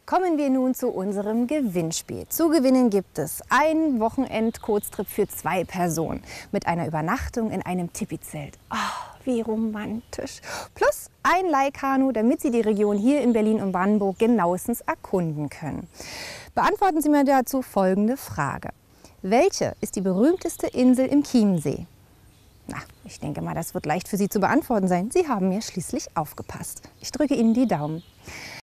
Kommen wir nun zu unserem Gewinnspiel. Zu gewinnen gibt es einen Wochenend-Kurztrip für 2 Personen mit einer Übernachtung in einem Tipi-Zelt. Oh, wie romantisch. Plus ein Leihkanu, damit Sie die Region hier in Berlin und Brandenburg genauestens erkunden können. Beantworten Sie mir dazu folgende Frage. Welche ist die berühmteste Insel im Chiemsee? Na, ich denke mal, das wird leicht für Sie zu beantworten sein. Sie haben mir schließlich aufgepasst. Ich drücke Ihnen die Daumen.